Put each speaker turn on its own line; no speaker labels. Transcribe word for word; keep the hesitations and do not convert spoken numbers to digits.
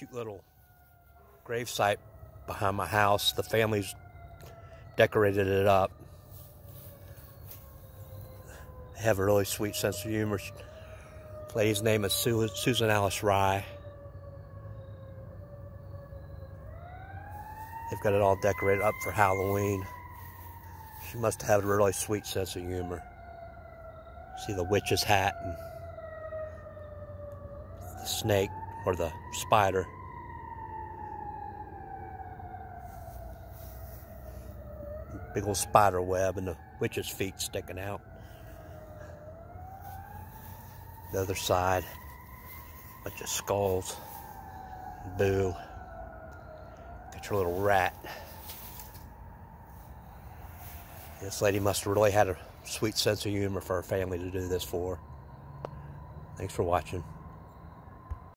cute little gravesite behind my house. The family's decorated it up. They have a really sweet sense of humor. The lady's name is Su Susan Alice Rye. They've got it all decorated up for Halloween. She must have a really sweet sense of humor. See the witch's hat and the snake or the spider. Big old spider web and the witch's feet sticking out. The other side, bunch of skulls. Boo. Got your little rat. This lady must have really had a sweet sense of humor for her family to do this for. Thanks for watching.